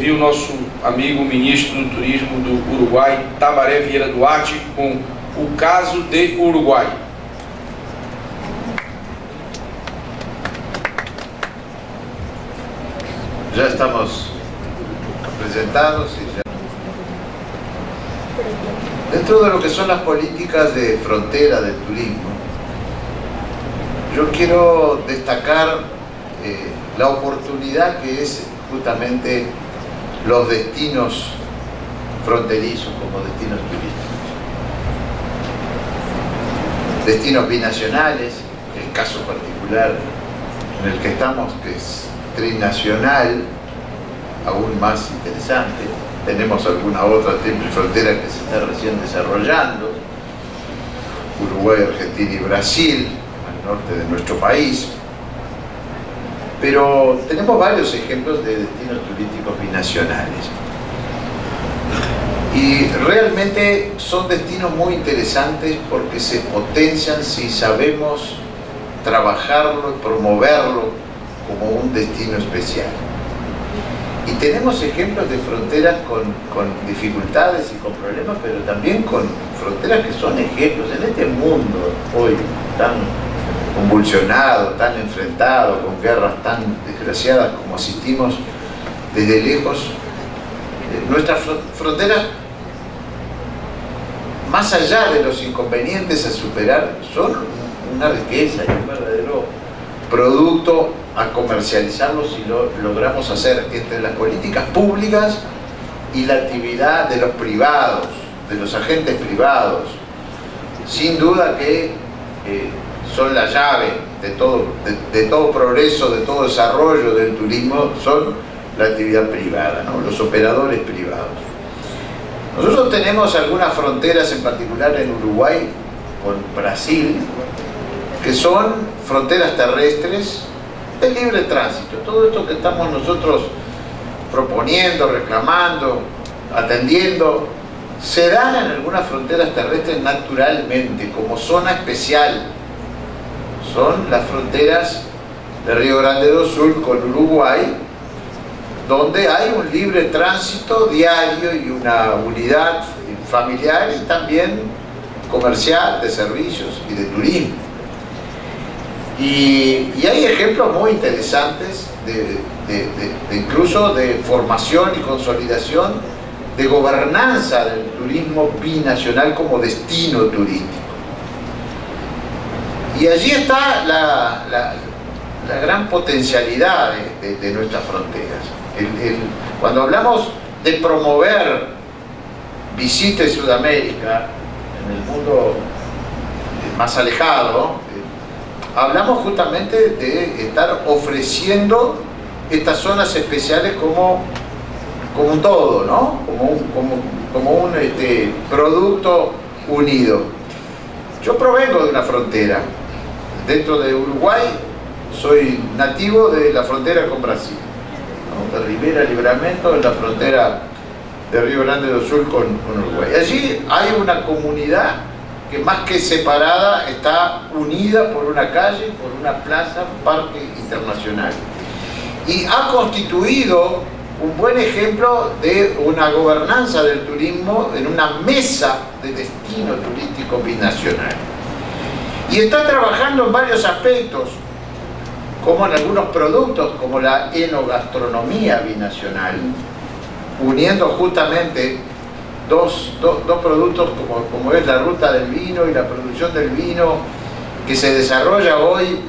ouvir o nosso amigo ministro do Turismo do Uruguai, Tabaré Vieira Duarte, com o caso de Uruguai. Ya estamos presentados y ya. Dentro de lo que son las políticas de frontera del turismo, yo quiero destacar la oportunidad que es justamente los destinos fronterizos como destinos turísticos. Destinos binacionales, el caso particular en el que estamos, que es trinacional, aún más interesante. Tenemos alguna otra triple frontera que se está recién desarrollando, Uruguay, Argentina y Brasil, al norte de nuestro país. Pero tenemos varios ejemplos de destinos turísticos binacionales. Y realmente son destinos muy interesantes porque se potencian si sabemos trabajarlo y promoverlo como un destino especial. Y tenemos ejemplos de fronteras con dificultades y con problemas, pero también con fronteras que son ejemplos. En este mundo hoy tan convulsionado, tan enfrentado, con guerras tan desgraciadas como asistimos desde lejos, nuestras fronteras, más allá de los inconvenientes a superar, son una riqueza y un verdadero producto a comercializarlo si lo logramos hacer entre las políticas públicas y la actividad de los privados, de los agentes privados. Sin duda que son la llave de todo progreso, de todo desarrollo del turismo, son la actividad privada, ¿no? Los operadores privados. Nosotros tenemos algunas fronteras, en particular en Uruguay, con Brasil, que son fronteras terrestres de libre tránsito. Todo esto que estamos nosotros proponiendo, reclamando, atendiendo, se dan en algunas fronteras terrestres naturalmente, como zona especial. Son las fronteras de Río Grande do Sul con Uruguay, donde hay un libre tránsito diario y una unidad familiar y también comercial, de servicios y de turismo. Y hay ejemplos muy interesantes incluso de formación y consolidación de gobernanza del turismo binacional como destino turístico. Y allí está la gran potencialidad de nuestras fronteras. Cuando hablamos de promover Visite Sudamérica en el mundo más alejado, hablamos justamente de estar ofreciendo estas zonas especiales como un todo, ¿no? Como un producto unido. Yo provengo de una frontera. Dentro de Uruguay soy nativo de la frontera con Brasil, ¿no? De Rivera Livramento, en la frontera de Río Grande do Sul con Uruguay. Allí hay una comunidad que más que separada está unida por una calle, por una plaza, un parque internacional. Y ha constituido un buen ejemplo de una gobernanza del turismo en una mesa de destino turístico binacional. Y está trabajando en varios aspectos, como en algunos productos, como la enogastronomía binacional, uniendo justamente dos productos como es la ruta del vino y la producción del vino, que se desarrolla hoy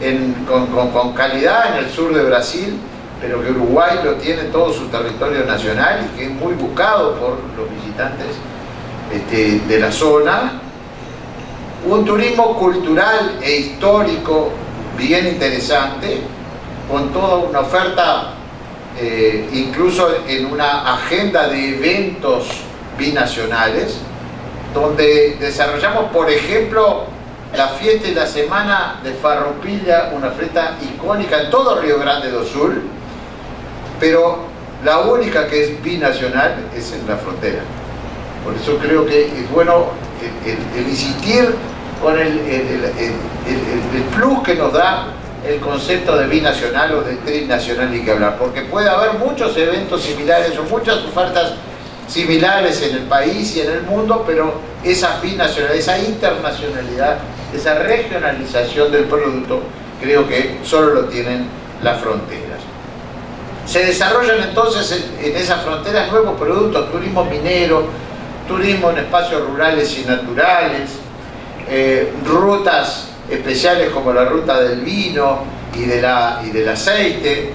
con calidad en el sur de Brasil, pero que Uruguay lo tiene en todo su territorio nacional y que es muy buscado por los visitantes de la zona. Un turismo cultural e histórico bien interesante, con toda una oferta, incluso en una agenda de eventos binacionales, donde desarrollamos, por ejemplo, la fiesta y la semana de Farroupilha, una fiesta icónica en todo Río Grande do Sul, pero la única que es binacional es en la frontera. Por eso creo que es bueno el insistir con el plus que nos da el concepto de binacional o de trinacional ni que hablar, porque puede haber muchos eventos similares o muchas ofertas similares en el país y en el mundo, pero esa binacionalidad, esa internacionalidad, esa regionalización del producto, creo que solo lo tienen las fronteras. Se desarrollan entonces en esas fronteras nuevos productos, turismo minero, turismo en espacios rurales y naturales, rutas especiales como la ruta del vino y del aceite,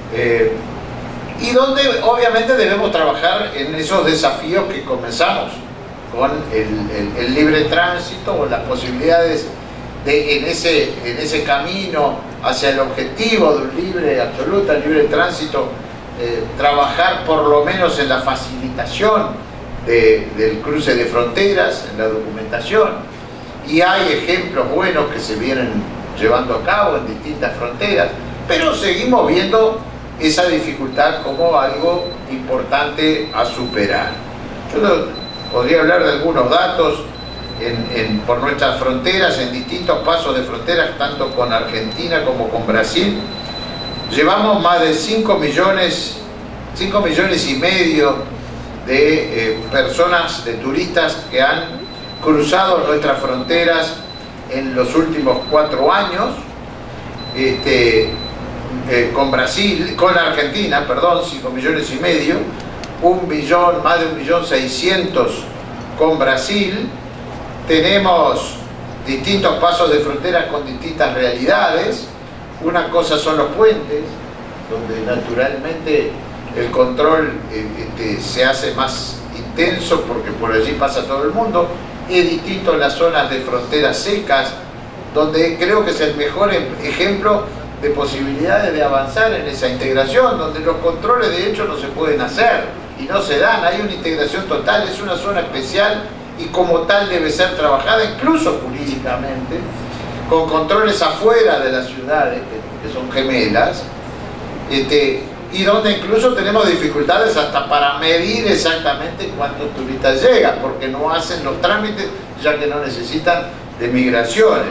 y donde obviamente debemos trabajar en esos desafíos que comenzamos con el libre tránsito o las posibilidades de en ese camino hacia el objetivo de un absoluto libre tránsito, trabajar por lo menos en la facilitación del cruce de fronteras, en la documentación. Y hay ejemplos buenos que se vienen llevando a cabo en distintas fronteras, pero seguimos viendo esa dificultad como algo importante a superar. Yo podría hablar de algunos datos por nuestras fronteras, en distintos pasos de fronteras, tanto con Argentina como con Brasil. Llevamos más de 5 millones y medio de personas, de turistas que han cruzado nuestras fronteras en los últimos 4 años, con Argentina, perdón, 5 millones y medio, más de 1.600.000 con Brasil. Tenemos distintos pasos de fronteras con distintas realidades. Una cosa son los puentes, donde naturalmente el control se hace más intenso porque por allí pasa todo el mundo. Es distinto en las zonas de fronteras secas, donde creo que es el mejor ejemplo de posibilidades de avanzar en esa integración, donde los controles de hecho no se pueden hacer y no se dan. Hay una integración total, es una zona especial y como tal debe ser trabajada incluso jurídicamente, con controles afuera de las ciudades que son gemelas, y donde incluso tenemos dificultades hasta para medir exactamente cuántos turistas llegan, porque no hacen los trámites, ya que no necesitan de migraciones.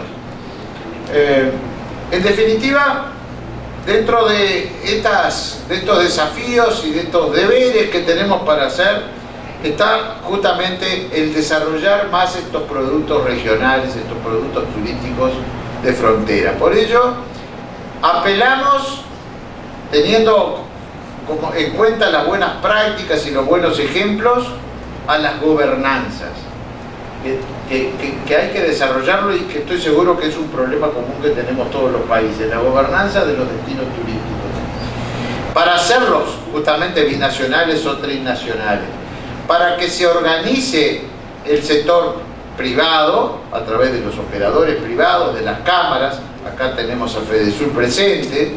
En definitiva, dentro de estos desafíos y de estos deberes que tenemos para hacer, está justamente el desarrollar más estos productos regionales, estos productos turísticos de frontera. Por ello, apelamos, teniendo en cuenta las buenas prácticas y los buenos ejemplos, a las gobernanzas, que hay que desarrollarlo y que estoy seguro que es un problema común que tenemos todos los países, la gobernanza de los destinos turísticos, para hacerlos justamente binacionales o trinacionales, para que se organice el sector privado a través de los operadores privados, de las cámaras. Acá tenemos a Fedesur presente,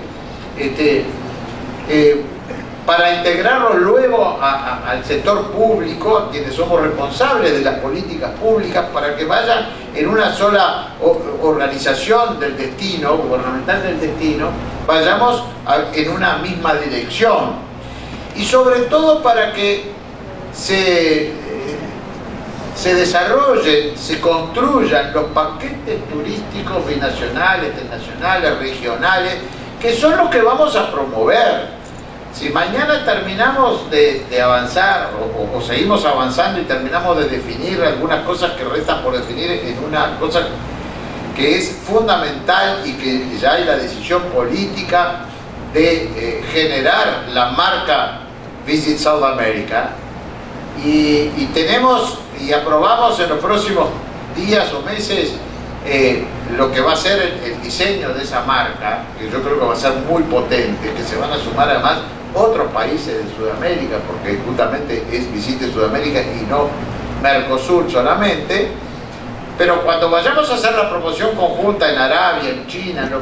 para integrarlos luego al sector público, a quienes somos responsables de las políticas públicas, para que vayan en una sola organización del destino, gubernamental del destino, vayamos en una misma dirección. Y sobre todo para que se desarrollen, se construyan los paquetes turísticos binacionales, internacionales, regionales, que son los que vamos a promover. Si mañana terminamos de avanzar o seguimos avanzando y terminamos de definir algunas cosas que restan por definir en una cosa que es fundamental y que ya hay la decisión política de generar la marca Visit South America, y tenemos y aprobamos en los próximos días o meses lo que va a ser el diseño de esa marca, que yo creo que va a ser muy potente, que se van a sumar además otros países de Sudamérica, porque justamente es Visite Sudamérica y no Mercosur solamente. Pero cuando vayamos a hacer la promoción conjunta en Arabia, en China,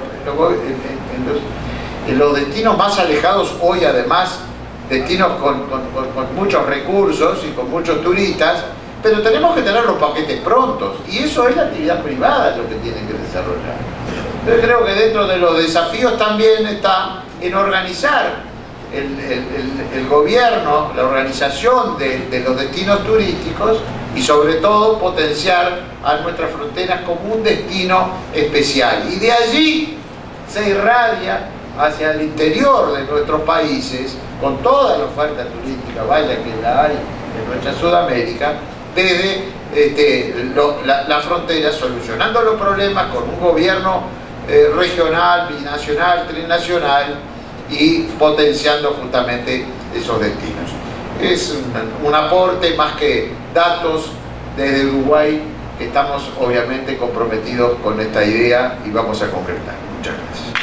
en los destinos más alejados hoy, además destinos con muchos recursos y con muchos turistas, pero tenemos que tener los paquetes prontos, y eso es la actividad privada lo que tiene que desarrollar. Entonces creo que dentro de los desafíos también está en organizar el gobierno, la organización de los destinos turísticos, y sobre todo potenciar a nuestras fronteras como un destino especial. Y de allí se irradia hacia el interior de nuestros países, con toda la oferta turística, vaya que la hay en nuestra Sudamérica, desde la frontera, solucionando los problemas con un gobierno regional, binacional, trinacional, y potenciando justamente esos destinos. Es un aporte más que datos desde Uruguay, que estamos obviamente comprometidos con esta idea y vamos a concretar. Muchas gracias.